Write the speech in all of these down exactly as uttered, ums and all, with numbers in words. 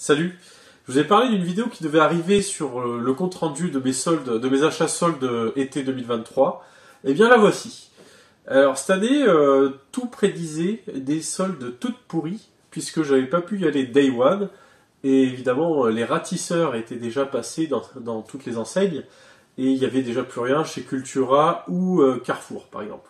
Salut. Je vous ai parlé d'une vidéo qui devait arriver sur euh, le compte rendu de mes soldes, de mes achats soldes euh, été deux mille vingt-trois. Et bien la voici. Alors cette année, euh, tout prédisait des soldes toutes pourries, puisque j'avais pas pu y aller day one. Et évidemment, les ratisseurs étaient déjà passés dans, dans toutes les enseignes. Et il n'y avait déjà plus rien chez Cultura ou euh, Carrefour, par exemple.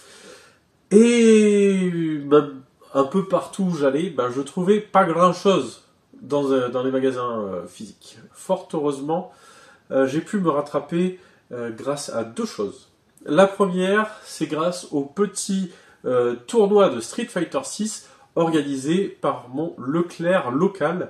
Et ben, un peu partout où j'allais, ben, je trouvais pas grand-chose dans, euh, dans les magasins euh, physiques. Fort heureusement, euh, j'ai pu me rattraper euh, grâce à deux choses. La première, c'est grâce au petit euh, tournoi de Street Fighter six organisé par mon Leclerc local,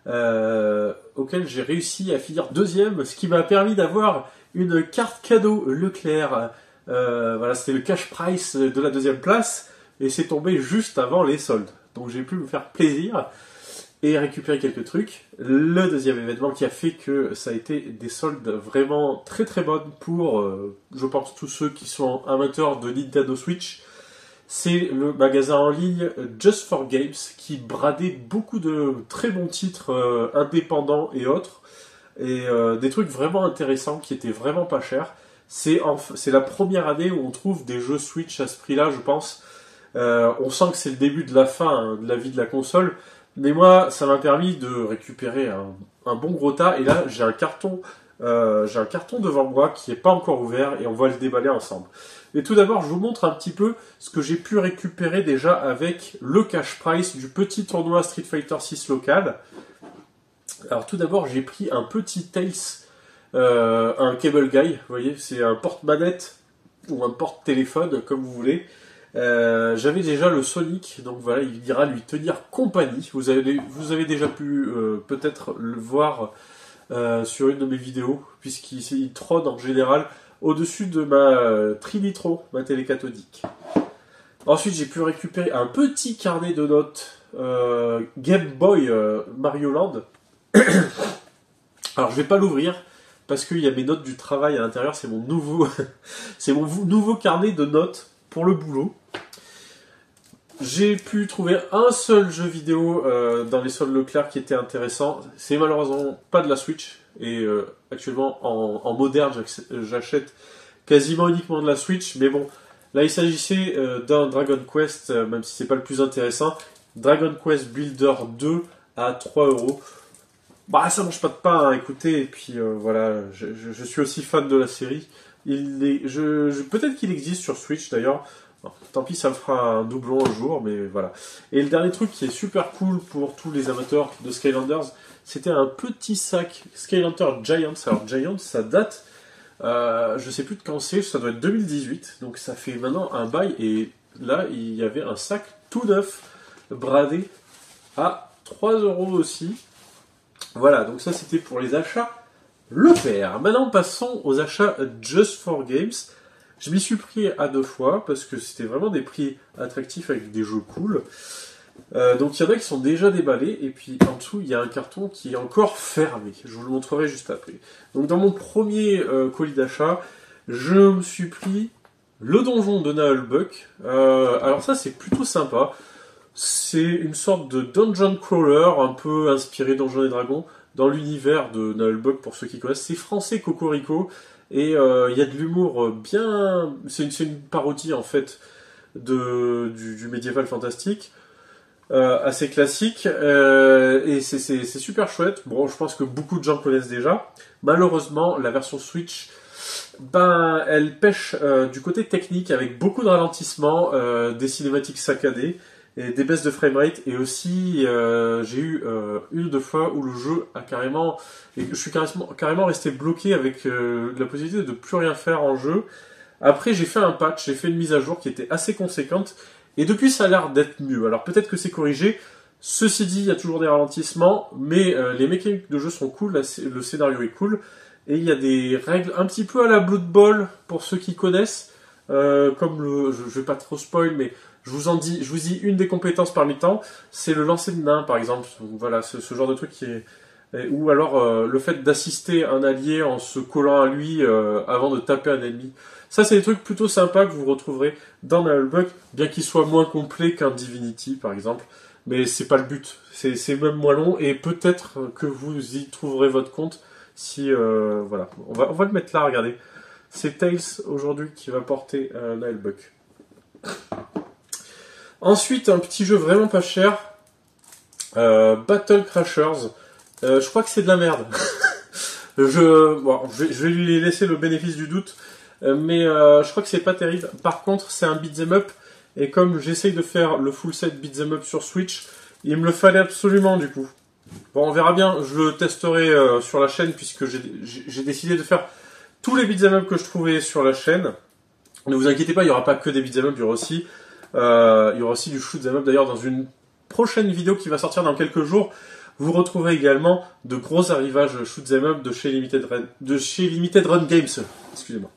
euh, auquel j'ai réussi à finir deuxième, ce qui m'a permis d'avoir une carte cadeau Leclerc. Euh, voilà, c'était le cash price de la deuxième place, et c'est tombé juste avant les soldes. Donc j'ai pu me faire plaisir et récupérer quelques trucs. Le deuxième événement qui a fait que ça a été des soldes vraiment très très bonnes pour, euh, je pense, tous ceux qui sont amateurs de Nintendo Switch, c'est le magasin en ligne Just for Games qui bradait beaucoup de très bons titres euh, indépendants et autres, et euh, des trucs vraiment intéressants qui étaient vraiment pas chers. C'est, en, c'est la première année où on trouve des jeux Switch à ce prix-là, je pense. Euh, on sent que c'est le début de la fin hein, de la vie de la console. Mais moi, ça m'a permis de récupérer un, un bon gros tas. Et là, j'ai un carton, euh, j'ai un carton devant moi qui n'est pas encore ouvert et on va le déballer ensemble. Et tout d'abord, je vous montre un petit peu ce que j'ai pu récupérer déjà avec le cash price du petit tournoi Street Fighter six local. Alors tout d'abord, j'ai pris un petit Tails, euh, un Cable Guy. Vous voyez, c'est un porte-manette ou un porte-téléphone, comme vous voulez. Euh, j'avais déjà le Sonic, donc voilà, il ira lui tenir compagnie. Vous avez, vous avez déjà pu euh, peut-être le voir euh, sur une de mes vidéos, puisqu'il il trône en général au-dessus de ma euh, Trinitro, ma télé cathodique. Ensuite, j'ai pu récupérer un petit carnet de notes euh, Game Boy euh, Mario Land. Alors, je vais pas l'ouvrir parce qu'il y a mes notes du travail à l'intérieur. C'est mon nouveau, c'est mon nouveau carnet de notes pour le boulot. J'ai pu trouver un seul jeu vidéo euh, dans les soldes Leclerc qui était intéressant. C'est malheureusement pas de la Switch. Et euh, actuellement, en, en moderne, j'achète quasiment uniquement de la Switch. Mais bon, là, il s'agissait euh, d'un Dragon Quest, euh, même si c'est pas le plus intéressant. Dragon Quest Builder deux à trois euros. Bah, ça mange pas de pain, hein, écoutez. Et puis euh, voilà, je, je, je suis aussi fan de la série. Il est, je, je, peut-être qu'il existe sur Switch d'ailleurs. Bon, tant pis, ça me fera un doublon un jour, mais voilà. Et le dernier truc qui est super cool pour tous les amateurs de Skylanders, c'était un petit sac Skylander Giants. Alors Giants, ça date, euh, je sais plus de quand c'est, ça doit être deux mille dix-huit, donc ça fait maintenant un bail. Et là, il y avait un sac tout neuf, bradé à trois euros aussi. Voilà, donc ça c'était pour les achats Leclerc. Maintenant, passons aux achats Just for Games. Je m'y suis pris à deux fois parce que c'était vraiment des prix attractifs avec des jeux cool. Euh, donc il y en a qui sont déjà déballés et puis en dessous il y a un carton qui est encore fermé. Je vous le montrerai juste après. Donc dans mon premier euh, colis d'achat, je me suis pris le donjon de Nullbuck. Euh, alors ça c'est plutôt sympa. C'est une sorte de dungeon crawler un peu inspiré Donjons et Dragons dans l'univers de Nullbuck pour ceux qui connaissent. C'est français Cocorico. Et il euh, y a de l'humour bien... C'est une, c'est une parodie, en fait, de, du, du médiéval fantastique, euh, assez classique, euh, et c'est, c'est, c'est super chouette. Bon, je pense que beaucoup de gens connaissent déjà. Malheureusement, la version Switch, ben, elle pêche euh, du côté technique, avec beaucoup de ralentissements, euh, des cinématiques saccadées, et des baisses de framerate, et aussi euh, j'ai eu euh, une ou deux fois où le jeu a carrément, et je suis carrément, carrément resté bloqué avec euh, la possibilité de plus rien faire en jeu. Après j'ai fait un patch, j'ai fait une mise à jour qui était assez conséquente, et depuis ça a l'air d'être mieux. Alors peut-être que c'est corrigé, ceci dit il y a toujours des ralentissements, mais euh, les mécaniques de jeu sont cool, le scénario est cool, et il y a des règles un petit peu à la Blood Bowl pour ceux qui connaissent, euh, comme le, je, je vais pas trop spoil, mais Je vous en dis, je vous dis une des compétences parmi tant, c'est le lancer de nain par exemple. Donc, voilà, ce, ce genre de truc qui est Et, ou alors euh, le fait d'assister un allié en se collant à lui euh, avant de taper un ennemi. Ça, c'est des trucs plutôt sympas que vous retrouverez dans Nullbug, bien qu'il soit moins complet qu'un Divinity, par exemple. Mais c'est pas le but. C'est même moins long, et peut-être que vous y trouverez votre compte si... Euh, voilà. On va, on va le mettre là, regardez. C'est Tails, aujourd'hui, qui va porter euh, Nullbug. Ensuite, un petit jeu vraiment pas cher. Euh, Battle Crashers. Euh, je crois que c'est de la merde. je, bon, je, vais, je vais lui laisser le bénéfice du doute. Mais euh, je crois que c'est pas terrible. Par contre, c'est un beat'em up. Et comme j'essaye de faire le full set beat'em up sur Switch, il me le fallait absolument du coup. Bon, on verra bien. Je le testerai euh, sur la chaîne puisque j'ai décidé de faire tous les beat'em up que je trouvais sur la chaîne. Ne vous inquiétez pas, il n'y aura pas que des beat'em up. Il y aura aussi, euh, il y aura aussi du shoot'em up. D'ailleurs, dans une prochaine vidéo qui va sortir dans quelques jours, vous retrouverez également de gros arrivages shoot'em up de chez Limited Run, de chez Limited Run Games. Excusez-moi.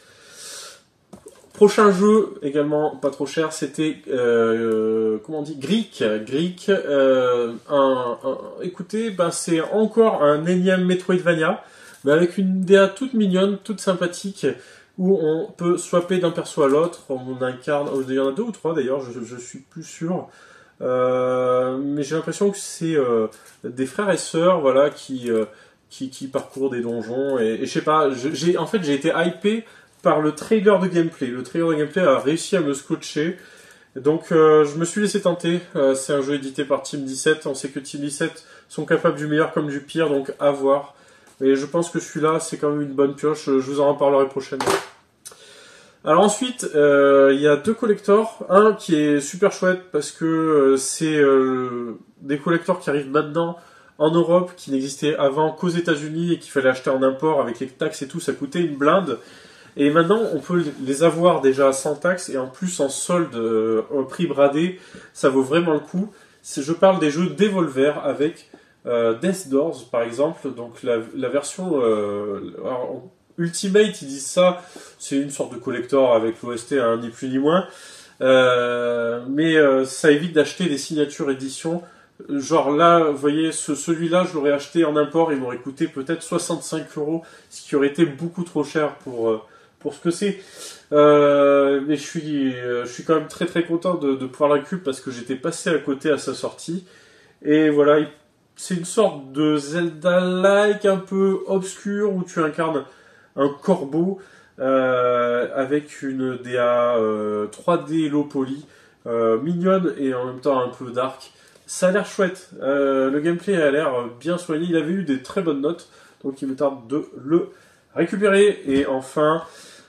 Prochain jeu, également pas trop cher, c'était, euh, comment on dit, Greek. Greek, euh, un, un, écoutez, ben c'est encore un énième Metroidvania, mais avec une D A toute mignonne, toute sympathique, où on peut swapper d'un perso à l'autre, on incarne, il y en a deux ou trois d'ailleurs, je, je suis plus sûr, euh, mais j'ai l'impression que c'est euh, des frères et sœurs, voilà, qui, euh, qui, qui parcourent des donjons, et, et je sais pas, j'ai, en fait j'ai été hypé par le trailer de gameplay. Le trailer de gameplay a réussi à me scotcher. Donc euh, je me suis laissé tenter. Euh, c'est un jeu édité par Team dix-sept. On sait que Team dix-sept sont capables du meilleur comme du pire, donc à voir. Mais je pense que celui-là, c'est quand même une bonne pioche. Je vous en reparlerai prochainement. Alors ensuite, euh, il y a deux collectors. Un qui est super chouette parce que euh, c'est euh, des collectors qui arrivent maintenant en Europe, qui n'existaient avant qu'aux États-Unis et qu'il fallait acheter en import avec les taxes et tout. Ça coûtait une blinde. Et maintenant, on peut les avoir déjà sans taxe et en plus en solde euh, au prix bradé. Ça vaut vraiment le coup. Je parle des jeux Devolver avec euh, Death Doors, par exemple. Donc la, la version euh, alors, Ultimate, ils disent ça. C'est une sorte de collector avec l'O S T, hein, ni plus ni moins. Euh, mais euh, ça évite d'acheter des signatures éditions. Genre là, vous voyez, ce, celui-là, je l'aurais acheté en import. Il m'aurait coûté peut-être soixante-cinq euros, ce qui aurait été beaucoup trop cher pour... Euh, pour ce que c'est. Euh, mais je suis, je suis quand même très très content de, de pouvoir la récupérer parce que j'étais passé à côté à sa sortie. Et voilà, c'est une sorte de Zelda-like un peu obscur où tu incarnes un corbeau euh, avec une D A euh, trois D low poly, euh, mignonne et en même temps un peu dark. Ça a l'air chouette. Euh, le gameplay a l'air bien soigné. Il avait eu des très bonnes notes, donc il me tarde de le récupérer. Et enfin,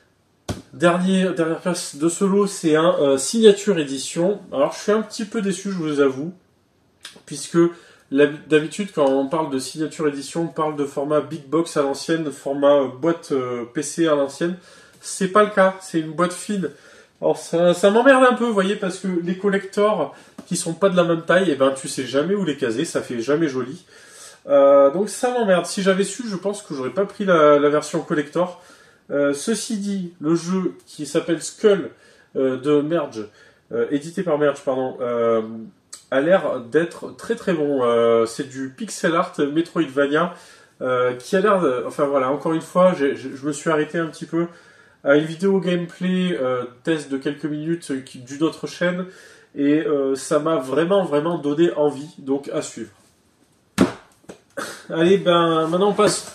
dernier, dernière place de ce lot, c'est un euh, signature édition. Alors je suis un petit peu déçu, je vous avoue, puisque d'habitude quand on parle de signature édition, on parle de format big box à l'ancienne, format boîte euh, P C à l'ancienne. C'est pas le cas, c'est une boîte fine. Alors ça, ça m'emmerde un peu, vous voyez, parce que les collectors qui sont pas de la même taille, et eh ben tu sais jamais où les caser, ça fait jamais joli. Euh, donc ça m'emmerde. Si j'avais su, je pense que j'aurais pas pris la, la version collector. Euh, ceci dit, le jeu qui s'appelle Skull euh, de Merge, euh, édité par Merge, pardon, euh, a l'air d'être très très bon. Euh, c'est du pixel art Metroidvania euh, qui a l'air, de, enfin voilà, encore une fois, je me suis arrêté un petit peu à une vidéo gameplay euh, test de quelques minutes euh, d'une autre chaîne et euh, ça m'a vraiment vraiment donné envie, donc à suivre. Allez, ben maintenant on passe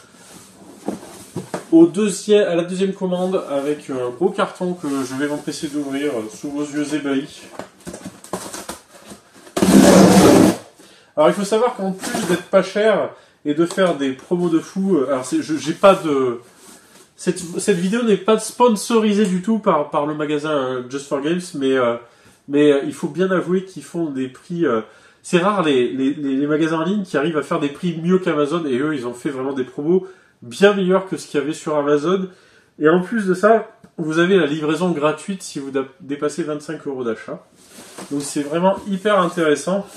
au deuxième, à la deuxième commande avec un gros carton que je vais m'empresser d'ouvrir sous vos yeux ébahis. Alors il faut savoir qu'en plus d'être pas cher et de faire des promos de fou, alors j'ai pas de... Cette, cette vidéo n'est pas sponsorisée du tout par, par le magasin Just for Games, mais, euh, mais euh, il faut bien avouer qu'ils font des prix... Euh, c'est rare les, les, les magasins en ligne qui arrivent à faire des prix mieux qu'Amazon, et eux ils ont fait vraiment des promos bien meilleurs que ce qu'il y avait sur Amazon. Et en plus de ça, vous avez la livraison gratuite si vous dépassez vingt-cinq euros d'achat. Donc c'est vraiment hyper intéressant.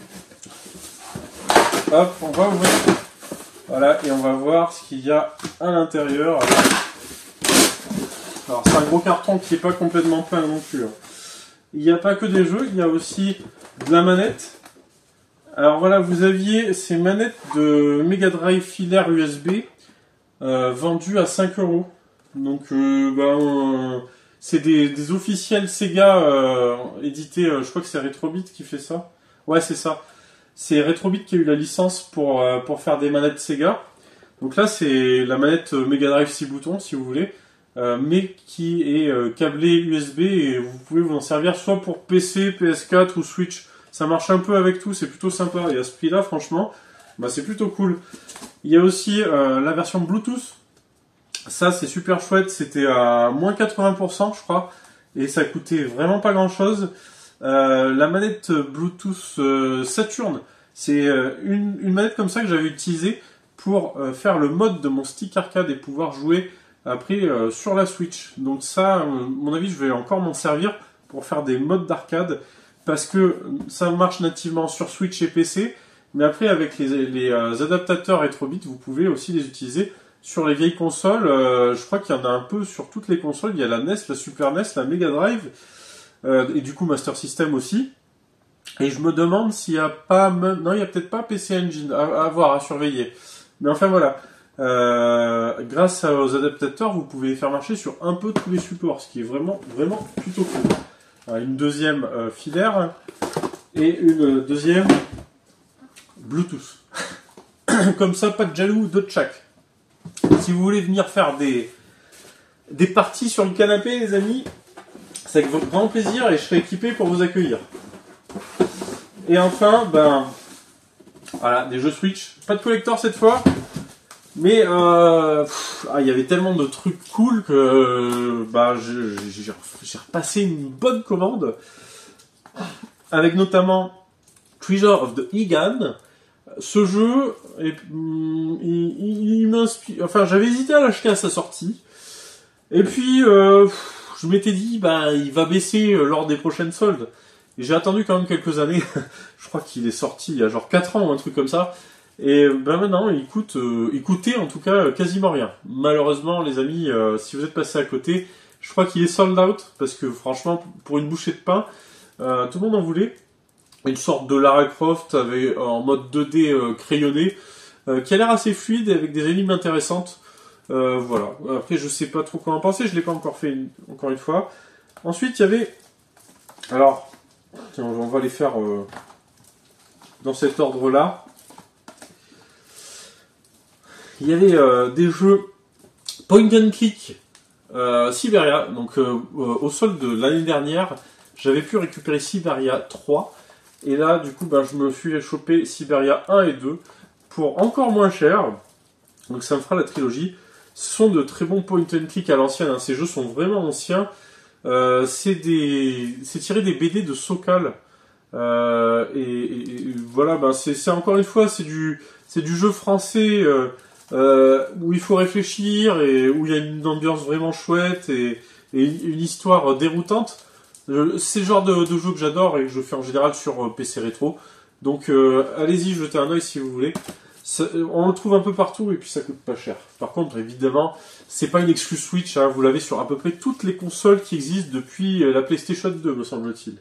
Hop, on va ouvrir. Voilà, et on va voir ce qu'il y a à l'intérieur. Alors c'est un gros carton qui n'est pas complètement plein non plus. Il n'y a pas que des jeux, il y a aussi de la manette, Alors voilà, vous aviez ces manettes de Mega Drive filaire U S B euh, vendues à cinq euros. Donc, euh, ben, euh, c'est des, des officiels Sega euh, édités, euh, je crois que c'est Retrobit qui fait ça. Ouais, c'est ça. C'est Retrobit qui a eu la licence pour, euh, pour faire des manettes Sega. Donc là, c'est la manette Mega Drive six boutons, si vous voulez, euh, mais qui est euh, câblée U S B et vous pouvez vous en servir soit pour P C, P S quatre ou Switch. Ça marche un peu avec tout, c'est plutôt sympa. Et à ce prix-là, franchement, bah, c'est plutôt cool. Il y a aussi euh, la version Bluetooth. Ça, c'est super chouette. C'était à moins quatre-vingts pour cent, je crois. Et ça coûtait vraiment pas grand-chose. Euh, la manette Bluetooth euh, Saturn, c'est euh, une, une manette comme ça que j'avais utilisée pour euh, faire le mode de mon stick arcade et pouvoir jouer après euh, sur la Switch. Donc ça, à mon avis, je vais encore m'en servir pour faire des modes d'arcade. Parce que ça marche nativement sur Switch et P C, mais après avec les, les euh, adaptateurs Retrobit, vous pouvez aussi les utiliser sur les vieilles consoles. Euh, je crois qu'il y en a un peu sur toutes les consoles. Il y a la N E S, la Super N E S, la Mega Drive, euh, et du coup Master System aussi. Et je me demande s'il n'y a pas... Non, il n'y a peut-être pas P C Engine, à, à voir, à surveiller. Mais enfin voilà, euh, grâce aux adaptateurs, vous pouvez les faire marcher sur un peu tous les supports, ce qui est vraiment, vraiment plutôt cool. Une deuxième euh, filaire et une deuxième Bluetooth. Comme ça, pas de jaloux, deux de chaque. Si vous voulez venir faire des, des parties sur le canapé, les amis, c'est avec grand plaisir et je serai équipé pour vous accueillir. Et enfin, ben, voilà, des jeux Switch. Pas de collector cette fois, mais euh, pff, ah, il y avait tellement de trucs cool que euh, bah, j'ai repassé une bonne commande avec notamment Treasure of the Egan. Ce jeu, et, hum, il, il, il m'inspire. Enfin, j'avais hésité à l'acheter à sa sortie, et puis euh, je m'étais dit, bah, il va baisser lors des prochaines soldes. Et j'ai attendu quand même quelques années. Je crois qu'il est sorti il y a genre quatre ans ou un truc comme ça. Et ben maintenant, il coûte, euh, il coûtait en tout cas quasiment rien. Malheureusement, les amis, euh, si vous êtes passé à côté, je crois qu'il est sold out parce que franchement, pour une bouchée de pain, euh, tout le monde en voulait. Une sorte de Lara Croft avec, en mode deux D euh, crayonné, euh, qui a l'air assez fluide et avec des énigmes intéressantes. Euh, voilà. Après, je sais pas trop quoi en penser. Je l'ai pas encore fait une, encore une fois. Ensuite, il y avait, alors, tiens, on va les faire euh, dans cet ordre-là. Il y avait euh, des jeux point and click euh, Siberia. Donc euh, euh, au solde de l'année dernière, j'avais pu récupérer Siberia trois. Et là, du coup, ben, je me suis chopé Siberia un et deux pour encore moins cher. Donc ça me fera la trilogie. Ce sont de très bons point and click à l'ancienne. Hein. Ces jeux sont vraiment anciens. Euh, c'est des, c'est tiré des B D de Sokal. Euh, et, et, et voilà, ben c'est encore une fois, c'est du, c'est du jeu français. Euh, Euh, où il faut réfléchir et où il y a une ambiance vraiment chouette et, et une histoire déroutante. C'est le genre de, de jeu que j'adore et que je fais en général sur P C rétro. Donc euh, allez-y, jetez un oeil si vous voulez. Ça, on le trouve un peu partout et puis ça coûte pas cher. Par contre, évidemment, c'est pas une exclue Switch. Hein, vous l'avez sur à peu près toutes les consoles qui existent depuis la PlayStation deux, me semble-t-il.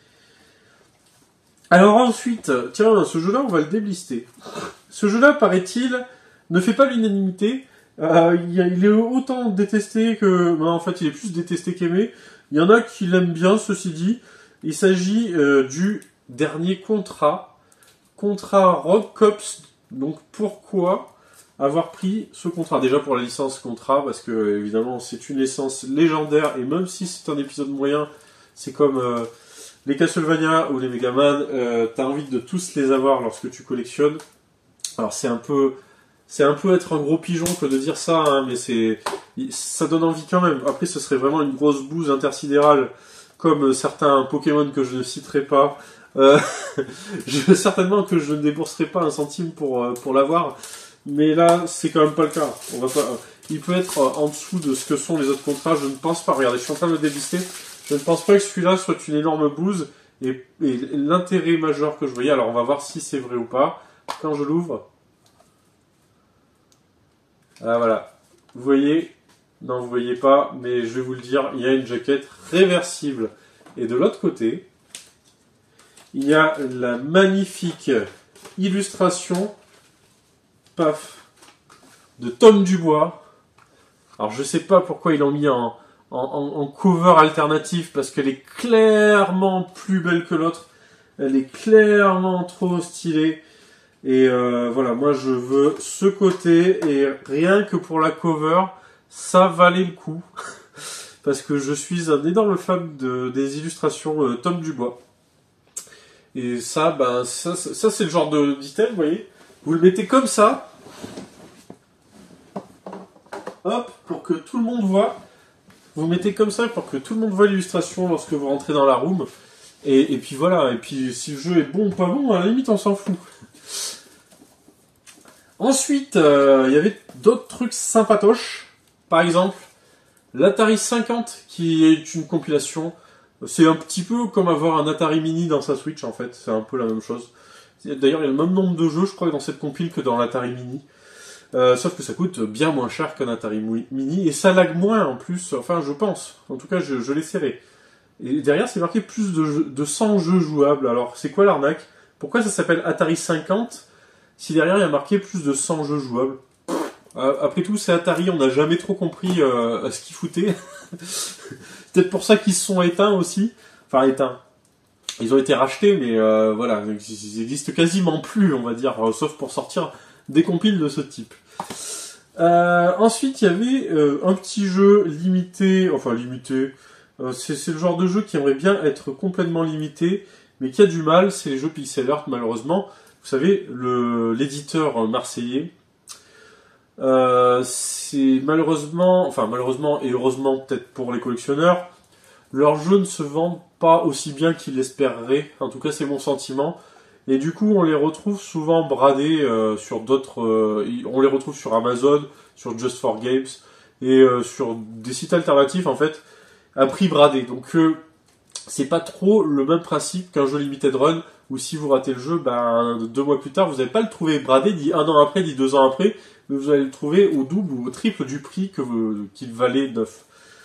Alors ensuite, tiens, ce jeu-là, on va le déblister. Ce jeu-là, paraît-il, ne fait pas l'unanimité. Euh, il, il est autant détesté que... Ben, en fait, il est plus détesté qu'aimé. Il y en a qui l'aiment bien, ceci dit. Il s'agit euh, du dernier Contra. Contra Rogue Cops. Donc, pourquoi avoir pris ce contrat? Déjà pour la licence Contra, parce que, évidemment, c'est une licence légendaire. Et même si c'est un épisode moyen, c'est comme euh, les Castlevania ou les Megaman. Euh, T'as envie de tous les avoir lorsque tu collectionnes. Alors, c'est un peu... C'est un peu être un gros pigeon que de dire ça, hein, mais c'est, ça donne envie quand même. Après, ce serait vraiment une grosse bouse intersidérale, comme certains Pokémon que je ne citerai pas. Euh, je, certainement que je ne débourserai pas un centime pour, pour l'avoir, mais là, c'est quand même pas le cas. On va pas, il peut être en dessous de ce que sont les autres contrats, je ne pense pas. Regardez, je suis en train de le délister. Je ne pense pas que celui-là soit une énorme bouse, et, et l'intérêt majeur que je voyais, alors on va voir si c'est vrai ou pas. Quand je l'ouvre... Ah voilà, vous voyez, non vous voyez pas, mais je vais vous le dire, il y a une jaquette réversible. Et de l'autre côté, il y a la magnifique illustration, paf, de Tom Dubois. Alors je sais pas pourquoi ils l'ont mis en, en, en cover alternatif, parce qu'elle est clairement plus belle que l'autre. Elle est clairement trop stylée. Et euh, voilà, moi je veux ce côté, et rien que pour la cover, ça valait le coup. Parce que je suis un énorme fan de, des illustrations euh, Tom Dubois. Et ça, ben, ça, ça, ça c'est le genre de d'item, vous voyez. Vous le mettez comme ça. Hop, pour que tout le monde voit. Vous mettez comme ça pour que tout le monde voit l'illustration lorsque vous rentrez dans la room. Et, et puis voilà, et puis si le jeu est bon ou pas bon, à la limite on s'en fout. Ensuite, euh, il y avait d'autres trucs sympatoches. Par exemple, l'Atari cinquante, qui est une compilation. C'est un petit peu comme avoir un Atari Mini dans sa Switch, en fait. C'est un peu la même chose. D'ailleurs, il y a le même nombre de jeux, je crois, dans cette compile que dans l'Atari Mini. Euh, sauf que ça coûte bien moins cher qu'un Atari Mini. Et ça lag moins, en plus. Enfin, je pense. En tout cas, je, je l'ai serré. Et derrière, c'est marqué plus de, jeux, de cent jeux jouables. Alors, c'est quoi l'arnaque? Pourquoi ça s'appelle Atari cinquante si derrière, il y a marqué plus de cent jeux jouables? Après tout, c'est Atari, on n'a jamais trop compris euh, ce qu'ils foutaient. C'est peut-être pour ça qu'ils se sont éteints aussi. Enfin, éteints. Ils ont été rachetés, mais euh, voilà, ils existent quasiment plus, on va dire, euh, sauf pour sortir des compiles de ce type. Euh, ensuite, il y avait euh, un petit jeu limité, enfin limité, euh, c'est, c'est le genre de jeu qui aimerait bien être complètement limité, mais qui a du mal, c'est les jeux pixel art, malheureusement. Vous savez, le, l'éditeur marseillais, Euh, c'est malheureusement, enfin malheureusement et heureusement peut-être pour les collectionneurs, leurs jeux ne se vendent pas aussi bien qu'ils l'espéreraient. En tout cas, c'est mon sentiment. Et du coup, on les retrouve souvent bradés euh, sur d'autres. Euh, on les retrouve sur Amazon, sur Just for Games et euh, sur des sites alternatifs en fait, à prix bradé. Donc euh, c'est pas trop le même principe qu'un jeu limited run où si vous ratez le jeu, ben deux mois plus tard, vous n'allez pas le trouver bradé, dit un an après, dit deux ans après. Mais vous allez le trouver au double ou au triple du prix que vous, qu'il valait neuf.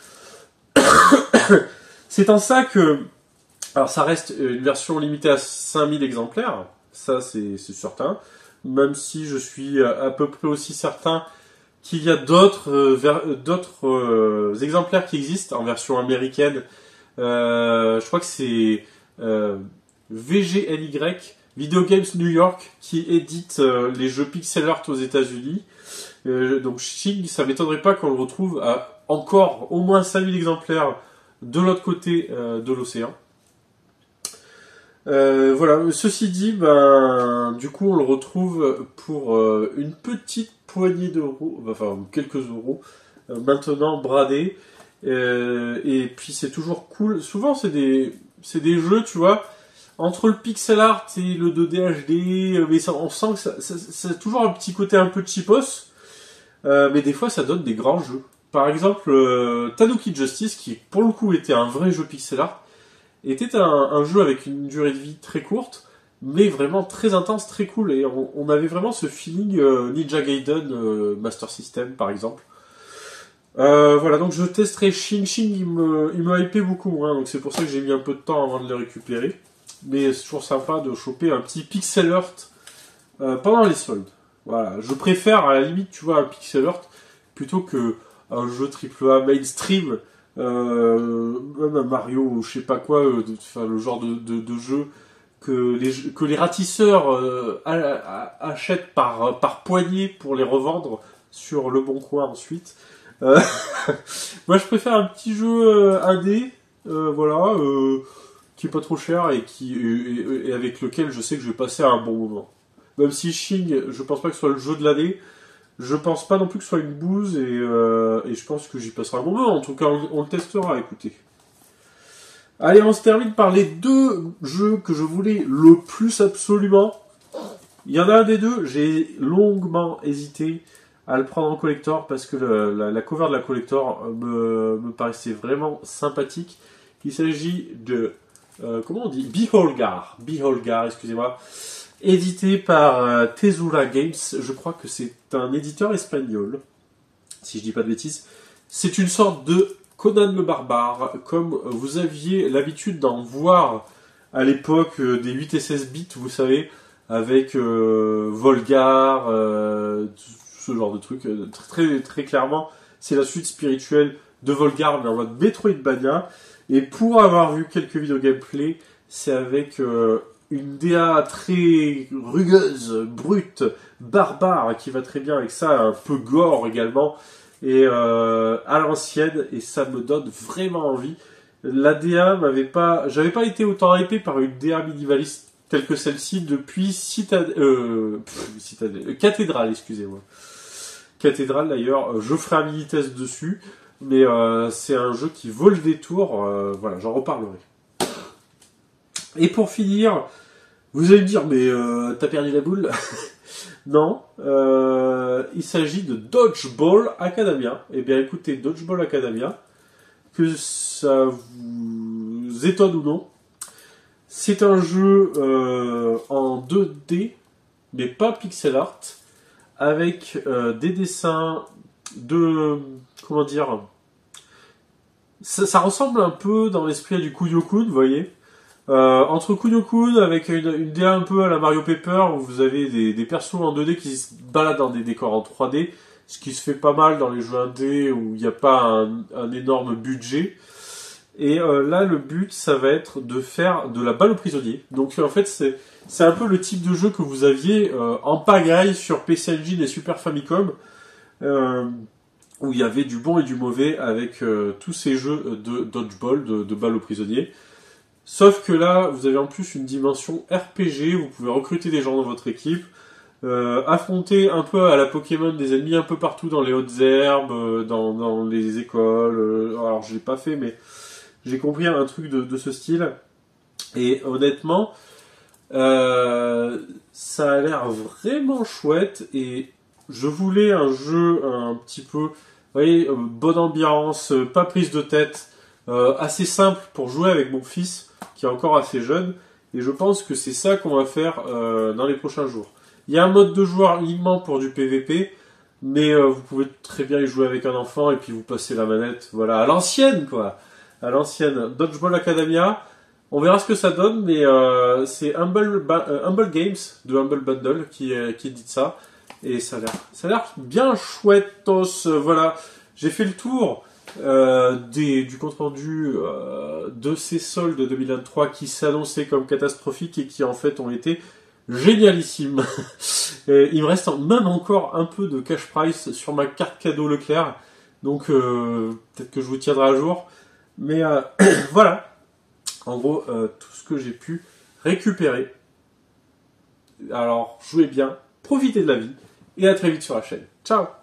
C'est en ça que, alors ça reste une version limitée à cinq mille exemplaires, ça c'est, c'est certain, même si je suis à peu près aussi certain qu'il y a d'autres, euh, ver, d'autres euh, exemplaires qui existent en version américaine. Euh, je crois que c'est euh, V G N Y, Video Games New York, qui édite euh, les jeux pixel art aux États-Unis. Euh, donc Shing, ça m'étonnerait pas qu'on le retrouve à encore au moins cinq mille exemplaires de l'autre côté euh, de l'océan. Euh, voilà, ceci dit, ben, du coup on le retrouve pour euh, une petite poignée d'euros, enfin quelques euros, euh, maintenant bradé. Euh, et puis c'est toujours cool. Souvent c'est des, c'est des jeux, tu vois, entre le pixel art et le deux D H D, mais ça, on sent que ça, ça, ça a toujours un petit côté un peu cheapos. Euh, mais des fois, ça donne des grands jeux. Par exemple, euh, Tanuki Justice, qui pour le coup était un vrai jeu pixel art, était un, un jeu avec une durée de vie très courte, mais vraiment très intense, très cool. Et on, on avait vraiment ce feeling euh, Ninja Gaiden euh, Master System, par exemple. Euh, voilà, donc je testerai Shing Shing, il me, il me hypait beaucoup moins, donc c'est pour ça que j'ai mis un peu de temps avant de le récupérer. Mais c'est toujours sympa de choper un petit pixel art euh, pendant les soldes. Voilà, je préfère à la limite, tu vois, un pixel art plutôt que un jeu triple A mainstream, euh, même un Mario ou je sais pas quoi, euh, de, enfin, le genre de, de, de jeu que les, que les ratisseurs euh, a, a, achètent par, par poignée pour les revendre sur le bon coin ensuite. Euh, moi, je préfère un petit jeu euh, indé, euh, voilà, euh, qui est pas trop cher et qui et, et avec lequel je sais que je vais passer un bon moment. Même si Shing, je pense pas que ce soit le jeu de l'année, je pense pas non plus que ce soit une bouse, et, euh, et je pense que j'y passerai un bon moment. En tout cas, on, on le testera, écoutez. Allez, on se termine par les deux jeux que je voulais le plus absolument. Il y en a un des deux, j'ai longuement hésité à le prendre en collector, parce que le, la, la cover de la collector me, me paraissait vraiment sympathique. Il s'agit de, euh, comment on dit, Beholgar, Beholgar, excusez-moi. Édité par euh, Tezuka Games, je crois que c'est un éditeur espagnol, si je dis pas de bêtises. C'est une sorte de Conan le Barbare, comme vous aviez l'habitude d'en voir à l'époque des huit et seize bits, vous savez, avec euh, Volgar, euh, ce genre de truc. Très, très, très clairement, c'est la suite spirituelle de Volgar, mais en mode Metroidvania. Et pour avoir vu quelques vidéos gameplay, c'est avec euh, une D A très rugueuse, brute, barbare, qui va très bien avec ça, un peu gore également, et euh, à l'ancienne, et ça me donne vraiment envie. La D A m'avait pas, j'avais pas été autant hypé par une D A minimaliste telle que celle-ci depuis Citad... euh, pff, Citadel, euh, Cathédrale, excusez-moi. Cathédrale d'ailleurs, je ferai un mini test dessus, mais euh, c'est un jeu qui vaut le détour. Euh, voilà, j'en reparlerai. Et pour finir, vous allez me dire, mais euh, t'as perdu la boule? Non, euh, il s'agit de Dodgeball Academia. Eh bien écoutez, Dodgeball Academia, que ça vous étonne ou non, c'est un jeu euh, en deux D, mais pas pixel art, avec euh, des dessins de... comment dire... Ça, ça ressemble un peu dans l'esprit du Kunio-kun, vous voyez. Euh, entre Kunio-kun avec une, une D A un peu à la Mario Paper, où vous avez des, des persos en deux D qui se baladent dans des décors en trois D, ce qui se fait pas mal dans les jeux un D où il n'y a pas un, un énorme budget. Et euh, là, le but, ça va être de faire de la balle aux prisonniers. Donc en fait, c'est c'est un peu le type de jeu que vous aviez euh, en pagaille sur P C Engine et Super Famicom, euh, où il y avait du bon et du mauvais avec euh, tous ces jeux de dodgeball, de, de balle aux prisonniers. Sauf que là, vous avez en plus une dimension R P G, vous pouvez recruter des gens dans votre équipe, euh, affronter un peu à la Pokémon des ennemis un peu partout dans les hautes herbes, euh, dans, dans les écoles. Euh, alors je l'ai pas fait, mais j'ai compris un truc de, de ce style. Et honnêtement, euh, ça a l'air vraiment chouette. Et je voulais un jeu un petit peu, vous voyez, euh, bonne ambiance, euh, pas prise de tête, euh, assez simple pour jouer avec mon fils, qui est encore assez jeune, et je pense que c'est ça qu'on va faire euh, dans les prochains jours. Il y a un mode de joueur uniquement pour du P V P, mais euh, vous pouvez très bien y jouer avec un enfant et puis vous passez la manette, voilà, à l'ancienne quoi, à l'ancienne. Dodgeball Academia, on verra ce que ça donne, mais euh, c'est Humble, euh, Humble Games de Humble Bundle qui, euh, qui dit ça, et ça a l'air, ça a l'air bien chouettos, euh, voilà. J'ai fait le tour. Euh, des, du compte rendu euh, de ces soldes deux mille vingt-trois qui s'annonçaient comme catastrophiques et qui en fait ont été génialissimes. Et il me reste même encore un peu de cash price sur ma carte cadeau Leclerc, donc euh, peut-être que je vous tiendrai à jour. Mais euh, voilà, en gros euh, tout ce que j'ai pu récupérer. Alors jouez bien, profitez de la vie et à très vite sur la chaîne. Ciao.